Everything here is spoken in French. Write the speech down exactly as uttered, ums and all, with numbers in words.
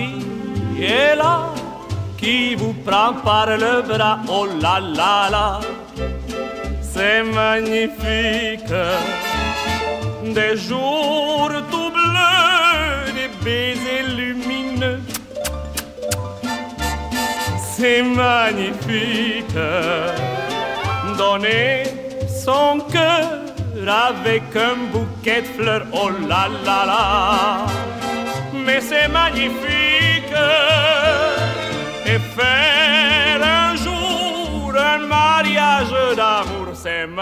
qui est là, qui vous prend par le bras, oh là là là, c'est magnifique. Des jours tout bleus, des baisers lumineux, c'est magnifique. Donner son cœur avec un bouquet de fleurs, oh là là là, mais c'est magnifique. Et faire un jour un mariage d'amour, c'est magnifique.